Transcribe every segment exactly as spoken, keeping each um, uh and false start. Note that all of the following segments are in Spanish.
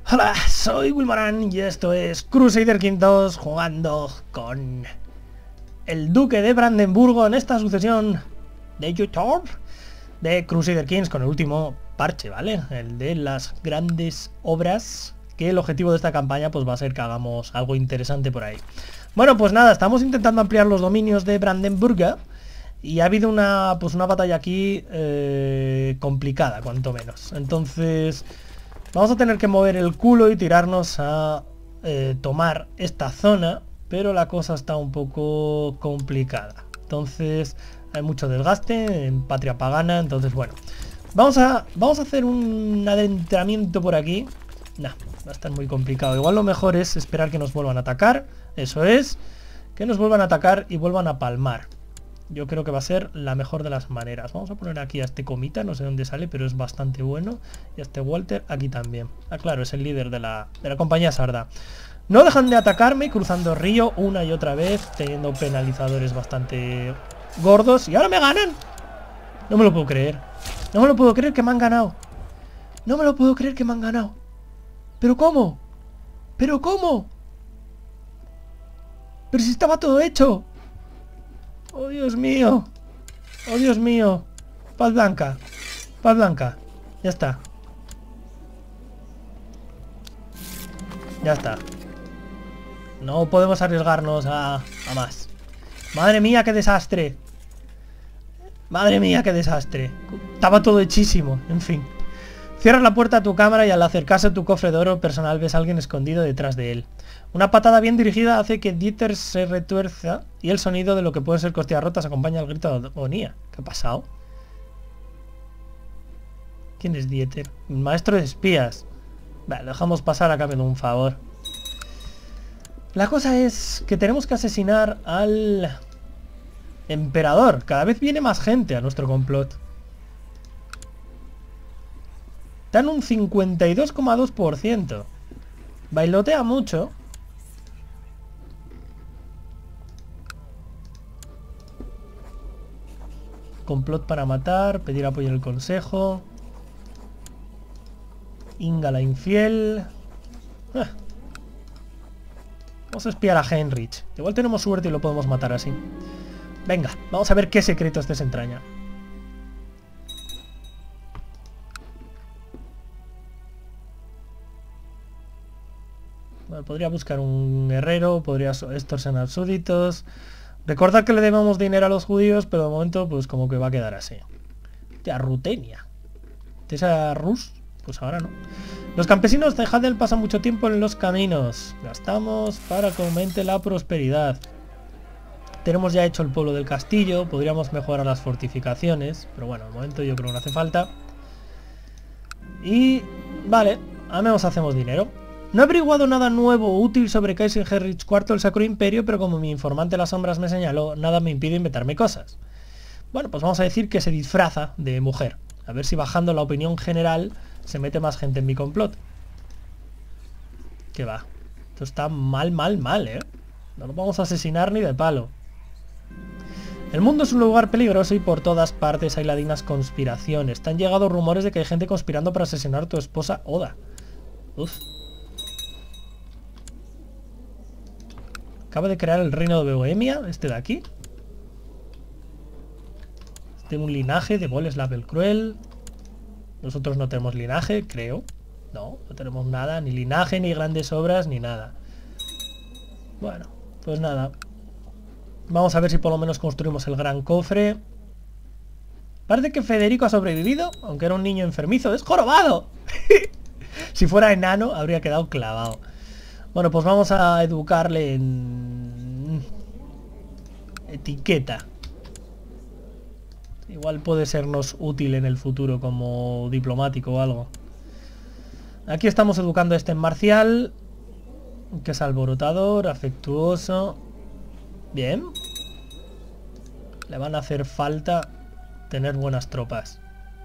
Hola, soy Wilmaran y esto es Crusader Kings dos jugando con el Duque de Brandenburgo en esta sucesión de YouTube de Crusader Kings con el último parche, ¿vale? El de las grandes obras, que el objetivo de esta campaña pues va a ser que hagamos algo interesante por ahí. Bueno, pues nada, estamos intentando ampliar los dominios de Brandenburgo y ha habido una, pues una batalla aquí eh, complicada, cuanto menos. Entonces vamos a tener que mover el culo y tirarnos a eh, tomar esta zona, pero la cosa está un poco complicada. Entonces hay mucho desgaste en Patria Pagana, entonces bueno. Vamos a, vamos a hacer un adentramiento por aquí. Nah, va a estar muy complicado. Igual lo mejor es esperar que nos vuelvan a atacar. Eso es, que nos vuelvan a atacar y vuelvan a palmar. Yo creo que va a ser la mejor de las maneras. Vamos a poner aquí a este Comita, no sé dónde sale, pero es bastante bueno. Y a este Walter aquí también. Ah, claro, es el líder de la, de la compañía sarda. No dejan de atacarme cruzando el río una y otra vez, teniendo penalizadores bastante gordos. Y ahora me ganan. No me lo puedo creer. No me lo puedo creer que me han ganado. No me lo puedo creer que me han ganado. ¿Pero cómo? ¿Pero cómo? Pero si estaba todo hecho. Oh, Dios mío. Oh, Dios mío. Paz blanca. Paz blanca. Ya está. Ya está. No podemos arriesgarnos a, a más. Madre mía, qué desastre. Madre mía, qué desastre. Estaba todo hechísimo. En fin. Cierras la puerta a tu cámara y al acercarse a tu cofre de oro personal ves a alguien escondido detrás de él. Una patada bien dirigida hace que Dieter se retuerza y el sonido de lo que pueden ser costillas rotas acompaña al grito de agonía. ¿Qué ha pasado? ¿Quién es Dieter? El maestro de espías. Vale, lo dejamos pasar a cambio de un favor. La cosa es que tenemos que asesinar al emperador. Cada vez viene más gente a nuestro complot. Dan un cincuenta y dos coma dos por ciento. Bailotea mucho. Complot para matar, pedir apoyo en el consejo. Inga la infiel. Ah. Vamos a espiar a Heinrich. Igual tenemos suerte y lo podemos matar así. Venga, vamos a ver qué secretos desentraña. Bueno, podría buscar un guerrero, podría extorsionar súbditos. Recordad que le debemos dinero a los judíos, pero de momento pues como que va a quedar así. Hostia, Rutenia. ¿Esa Rus? Pues ahora no. Los campesinos de Hadel pasan mucho tiempo en los caminos. Gastamos para que aumente la prosperidad. Tenemos ya hecho el pueblo del castillo. Podríamos mejorar las fortificaciones, pero bueno, de momento yo creo que no hace falta. Y vale, al menos hacemos dinero. No he averiguado nada nuevo o útil sobre Kaiser Heinrich cuarto del Sacro Imperio, pero como mi informante de las sombras me señaló, nada me impide inventarme cosas. Bueno, pues vamos a decir que se disfraza de mujer. A ver si bajando la opinión general se mete más gente en mi complot. ¿Qué va? Esto está mal, mal, mal, ¿eh? No nos vamos a asesinar ni de palo. El mundo es un lugar peligroso y por todas partes hay ladinas conspiraciones. Te han llegado rumores de que hay gente conspirando para asesinar a tu esposa Oda. Uf. Acaba de crear el reino de Bohemia, este de aquí. Este un linaje de Boleslav el Cruel. Nosotros no tenemos linaje, creo. No, no tenemos nada, ni linaje, ni grandes obras, ni nada. Bueno, pues nada. Vamos a ver si por lo menos construimos el gran cofre. Parece que Federico ha sobrevivido, aunque era un niño enfermizo. ¡Es jorobado! Si fuera enano, habría quedado clavado. Bueno, pues vamos a educarle en etiqueta. Igual puede sernos útil en el futuro como diplomático o algo. Aquí estamos educando a este en marcial, que es alborotador, afectuoso. Bien. Le van a hacer falta tener buenas tropas.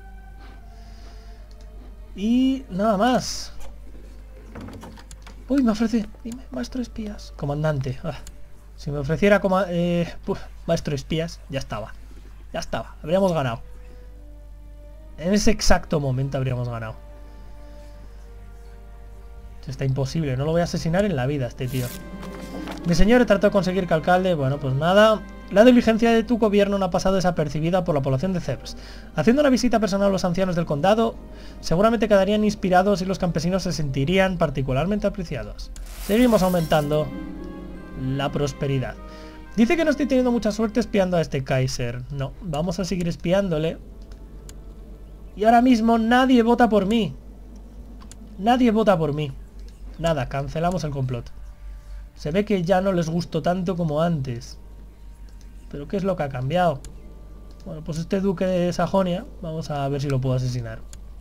Y nada más. Uy, me ofrece... Dime, maestro espías. Comandante. Ah, si me ofreciera como... Eh, uf, maestro espías, ya estaba. Ya estaba. Habríamos ganado. En ese exacto momento habríamos ganado. Está imposible, no lo voy a asesinar en la vida este tío. Mi señor, he tratado de conseguir que alcalde... Bueno, pues nada. La diligencia de tu gobierno no ha pasado desapercibida por la población de Cebs. Haciendo una visita personal a los ancianos del condado, seguramente quedarían inspirados y los campesinos se sentirían particularmente apreciados. Seguimos aumentando la prosperidad. Dice que no estoy teniendo mucha suerte espiando a este Kaiser. No, vamos a seguir espiándole. Y ahora mismo nadie vota por mí. Nadie vota por mí. Nada, cancelamos el complot. Se ve que ya no les gustó tanto como antes. ¿Pero qué es lo que ha cambiado? Bueno, pues este duque de Sajonia, vamos a ver si lo puedo asesinar.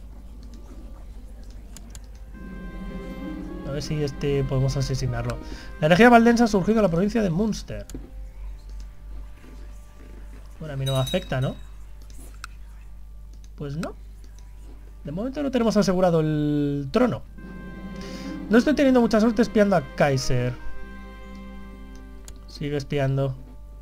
A ver si este podemos asesinarlo. La energía valdensa ha surgido en la provincia de Munster. Bueno, a mí no me afecta, ¿no? Pues no. De momento no tenemos asegurado el trono. No estoy teniendo mucha suerte espiando a Kaiser. Sigue espiando.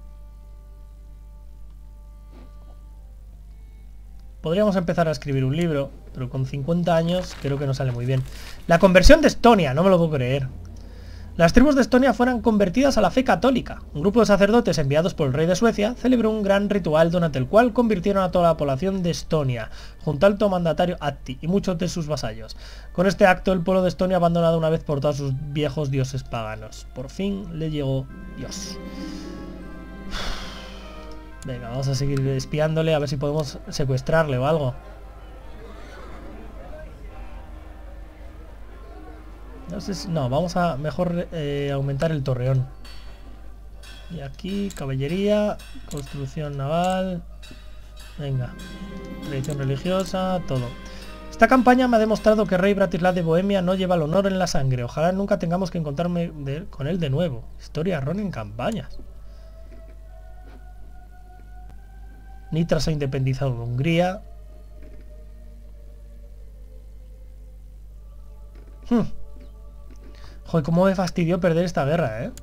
Podríamos empezar a escribir un libro, pero con cincuenta años creo que no sale muy bien. La conversión de Estonia, no me lo puedo creer. Las tribus de Estonia fueron convertidas a la fe católica. Un grupo de sacerdotes enviados por el rey de Suecia celebró un gran ritual durante el cual convirtieron a toda la población de Estonia, junto al alto mandatario Ahti y muchos de sus vasallos. Con este acto el pueblo de Estonia ha abandonado una vez por todos sus viejos dioses paganos. Por fin le llegó Dios. Venga, vamos a seguir espiándole a ver si podemos secuestrarle o algo. No sé si... No, vamos a mejor eh, aumentar el torreón. Y aquí, caballería, construcción naval... Venga, tradición religiosa, todo. Esta campaña me ha demostrado que Rey Bratislav de Bohemia no lleva el honor en la sangre. Ojalá nunca tengamos que encontrarme de, con él de nuevo. Historia Ron en campañas. Nitra se ha independizado de Hungría. Hmm. Joder, cómo me fastidió perder esta guerra, ¿eh?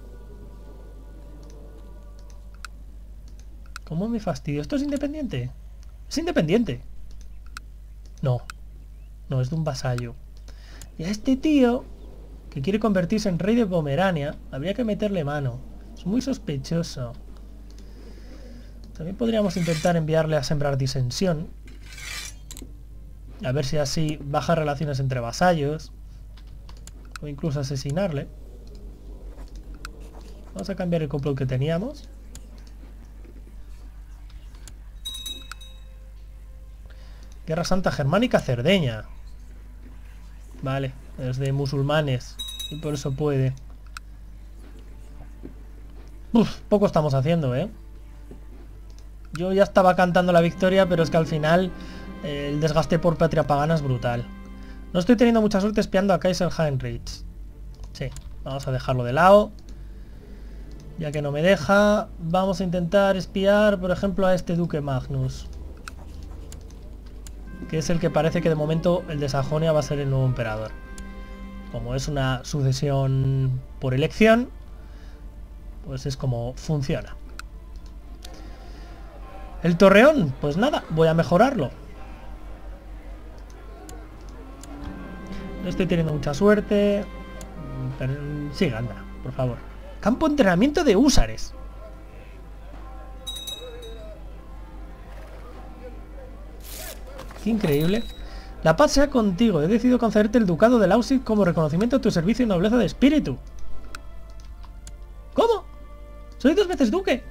¿Cómo me fastidió? ¿Esto es independiente? ¿Es independiente? No. No, es de un vasallo. Y a este tío, que quiere convertirse en rey de Pomerania, habría que meterle mano. Es muy sospechoso. También podríamos intentar enviarle a sembrar disensión. A ver si así baja relaciones entre vasallos. O incluso asesinarle. Vamos a cambiar el complot que teníamos. Guerra Santa Germánica Cerdeña. Vale, es de musulmanes. Y por eso puede. Uf, poco estamos haciendo, ¿eh? Yo ya estaba cantando la victoria, pero es que al final eh, el desgaste por patria pagana es brutal. No estoy teniendo mucha suerte espiando a Kaiser Heinrich. Sí, vamos a dejarlo de lado. Ya que no me deja, vamos a intentar espiar, por ejemplo, a este Duque Magnus. Que es el que parece que de momento el de Sajonia va a ser el nuevo emperador. Como es una sucesión por elección, pues es como funciona. El torreón, pues nada, voy a mejorarlo. No estoy teniendo mucha suerte. Pero siga, anda, por favor. Campo de entrenamiento de húsares. Qué increíble. La paz sea contigo. He decidido concederte el ducado de Lausitz como reconocimiento de tu servicio y nobleza de espíritu. ¿Cómo? Soy dos veces duque.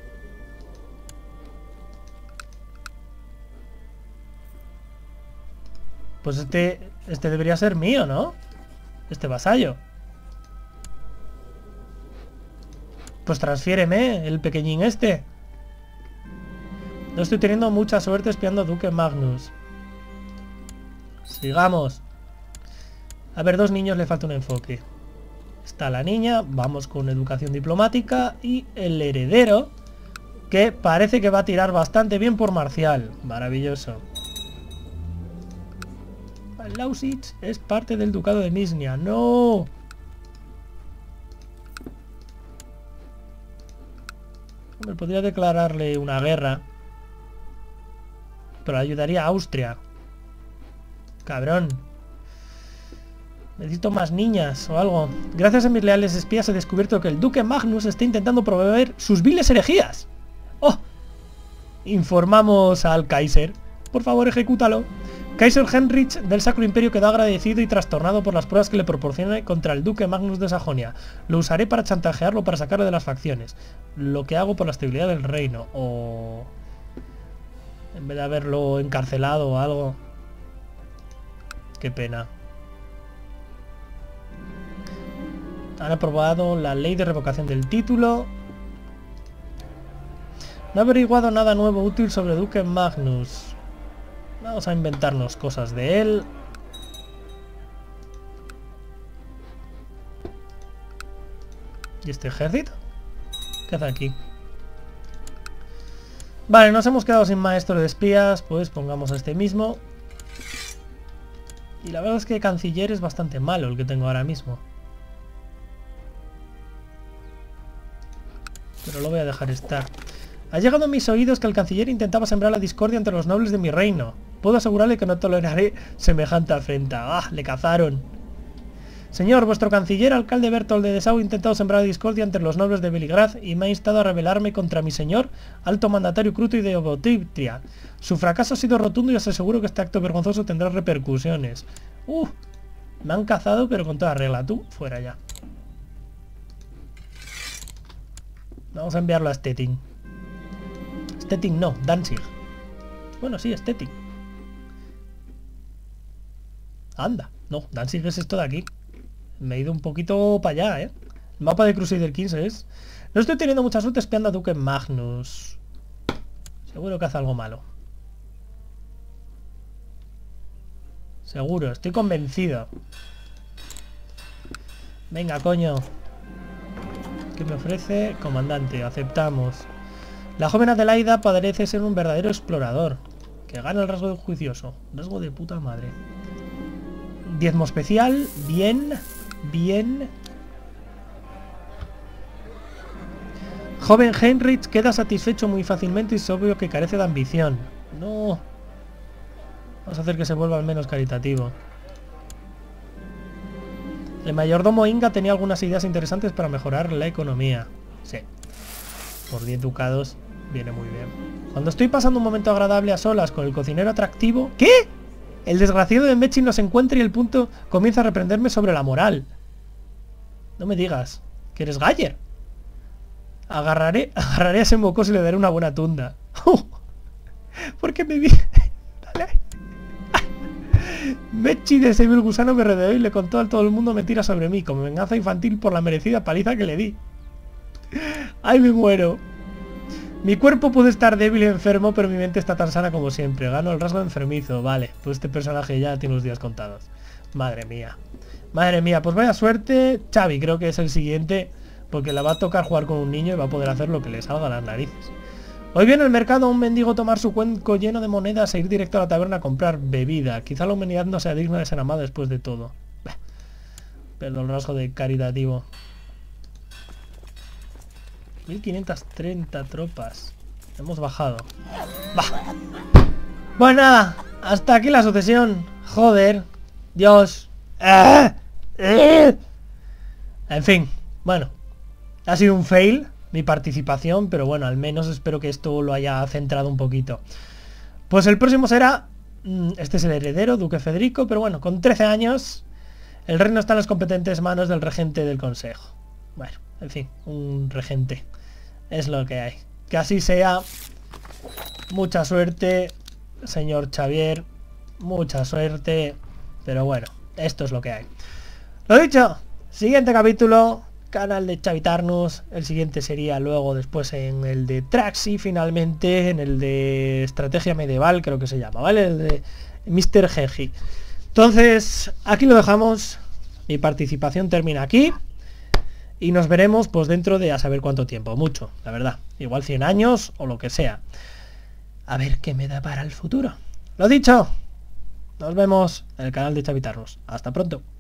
Pues este, este debería ser mío, ¿no? Este vasallo. Pues transfiéreme, el pequeñín este. No estoy teniendo mucha suerte espiando a Duque Magnus. Sigamos. A ver, dos niños le falta un enfoque. Está la niña, vamos con educación diplomática. Y el heredero, que parece que va a tirar bastante bien por marcial. Maravilloso. Lausitz es parte del ducado de Misnia. ¡No! Hombre, podría declararle una guerra. Pero ayudaría a Austria. Cabrón. Necesito más niñas o algo. Gracias a mis leales espías he descubierto que el duque Magnus está intentando promover sus viles herejías. ¡Oh! Informamos al Kaiser. Por favor, ejecútalo. Kaiser Heinrich del Sacro Imperio quedó agradecido y trastornado por las pruebas que le proporcioné contra el duque Magnus de Sajonia. Lo usaré para chantajearlo, para sacarlo de las facciones. Lo que hago por la estabilidad del reino. O... en vez de haberlo encarcelado o algo. Qué pena. Han aprobado la ley de revocación del título. No he averiguado nada nuevo útil sobre Duque Magnus. Vamos a inventarnos cosas de él. ¿Y este ejército? ¿Qué hace aquí? Vale, nos hemos quedado sin maestro de espías. Pues pongamos a este mismo. Y la verdad es que canciller es bastante malo el que tengo ahora mismo. Pero lo voy a dejar estar. Ha llegado a mis oídos que el canciller intentaba sembrar la discordia entre los nobles de mi reino. Puedo asegurarle que no toleraré semejante afrenta. ¡Ah! Le cazaron. Señor, vuestro canciller, alcalde Bertold de Dessau, ha intentado sembrar la discordia entre los nobles de Beligrad y me ha instado a rebelarme contra mi señor, alto mandatario Cruto y de Obotiptria. Su fracaso ha sido rotundo y os aseguro que este acto vergonzoso tendrá repercusiones. ¡Uh! Me han cazado, pero con toda regla. Tú, fuera ya. Vamos a enviarlo a Stettin. Stettin no, Danzig. Bueno, sí, Stettin. Anda, no, Danzig es esto de aquí. Me he ido un poquito para allá, ¿eh? El mapa de Crusader quince es... No estoy teniendo mucha suerte espiando a Duque Magnus. Seguro que hace algo malo. Seguro, estoy convencido. Venga, coño. ¿Qué me ofrece? Comandante, aceptamos. La joven Adelaida parece ser un verdadero explorador. Que gana el rasgo de juicioso. Rasgo de puta madre. Diezmo especial. Bien. Bien. Joven Heinrich queda satisfecho muy fácilmente y es obvio que carece de ambición. No. Vamos a hacer que se vuelva al menos caritativo. El mayordomo Inga tenía algunas ideas interesantes para mejorar la economía. Sí. Por diez ducados viene muy bien. Cuando estoy pasando un momento agradable a solas con el cocinero atractivo... ¿Qué? El desgraciado de Mechi nos encuentra y el punto comienza a reprenderme sobre la moral. No me digas que eres Galler. Agarraré, agarraré a ese mocoso y le daré una buena tunda. ¿Por qué me vi? Dale. Mechi de ese vil gusano me rodeó y le contó a todo el mundo mentira sobre mí, como venganza infantil por la merecida paliza que le di. ¡Ay, me muero! Mi cuerpo puede estar débil y enfermo, pero mi mente está tan sana como siempre. Gano el rasgo enfermizo. Vale, pues este personaje ya tiene los días contados. Madre mía. Madre mía, pues vaya suerte. Xavi creo que es el siguiente, porque le va a tocar jugar con un niño y va a poder hacer lo que le salga a las narices. Hoy viene al mercado un mendigo a tomar su cuenco lleno de monedas e ir directo a la taberna a comprar bebida. Quizá la humanidad no sea digna de ser amada después de todo. Bah. Perdón, el rasgo de caritativo. mil quinientas treinta tropas. Hemos bajado. Bah. Pues nada, hasta aquí la sucesión. Joder. Dios. ¡Ah! ¡Ah! En fin, bueno. Ha sido un fail mi participación, pero bueno, al menos espero que esto lo haya centrado un poquito. Pues el próximo será... Este es el heredero, Duque Federico, pero bueno, con trece años el reino está en las competentes manos del regente del consejo. Bueno, en fin, un regente. Es lo que hay. Que así sea. Mucha suerte, señor Xavier. Mucha suerte. Pero bueno, esto es lo que hay. Lo dicho, siguiente capítulo, canal de Xavitarnus. El siguiente sería luego después en el de Traxi, finalmente, en el de Estrategia Medieval, creo que se llama, ¿vale? El de mister Gegi. Entonces, aquí lo dejamos. Mi participación termina aquí. Y nos veremos pues dentro de a saber cuánto tiempo. Mucho, la verdad. Igual cien años o lo que sea. A ver qué me da para el futuro. Lo dicho. Nos vemos en el canal de Xavitarnus. Hasta pronto.